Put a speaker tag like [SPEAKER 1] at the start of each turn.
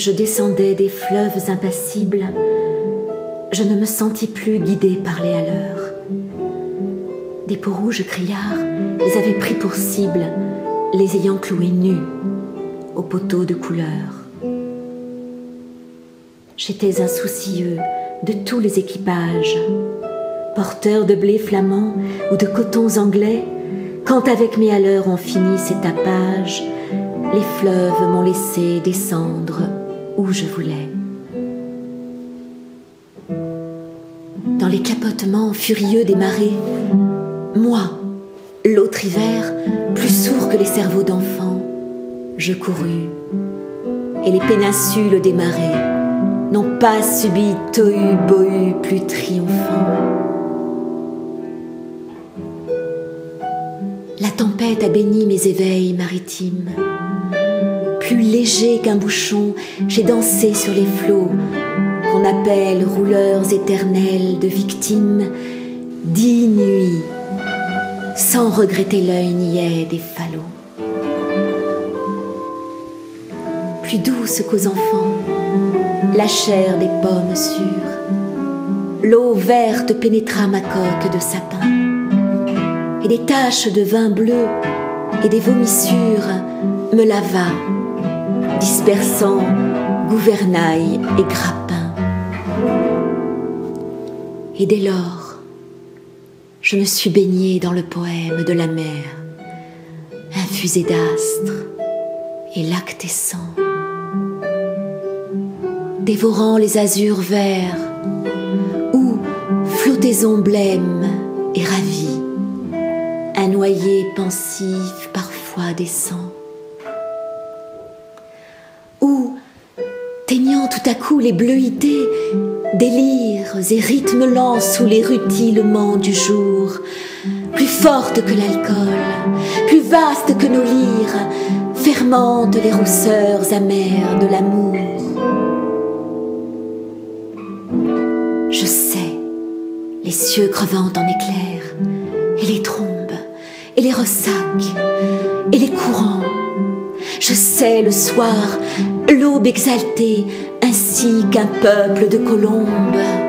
[SPEAKER 1] je descendais des fleuves impassibles, je ne me sentis plus guidée par les haleurs. Des peaux rouges criards les avaient pris pour cible, les ayant cloués nus aux poteaux de couleur. J'étais insoucieux de tous les équipages, porteurs de blé flamand ou de cotons anglais, quand avec mes haleurs on finit ces tapages, les fleuves m'ont laissé descendre où je voulais. Dans les capotements furieux des marées, moi, l'autre hiver, plus sourd que les cerveaux d'enfants, je courus, et les péninsules des marées n'ont pas subi tohu-bohu plus triomphant. La tempête a béni mes éveils maritimes. Plus léger qu'un bouchon, j'ai dansé sur les flots qu'on appelle rouleurs éternels de victimes, 10 nuits, sans regretter l'œil niais des falots. Plus douce qu'aux enfants, la chair des pommes sûres, l'eau verte pénétra ma coque de sapin, et des taches de vin bleu et des vomissures me lava, dispersant gouvernail et grappin. Et dès lors, je me suis baignée dans le poème de la mer, infusé d'astres et lactescent, dévorant les azurs verts, où, flottaison blême et ravie, un noyer pensif parfois descend, où, teignant tout à coup les bleuités, délires et rythmes lents sous les rutilements du jour, plus forte que l'alcool, plus vaste que nos lyres, fermentent les rousseurs amères de l'amour. Je sais les cieux crevant en éclairs, et les trombes, et les ressacs, et les courants. Je sais le soir, l'aube exaltée, ainsi qu'un peuple de colombes.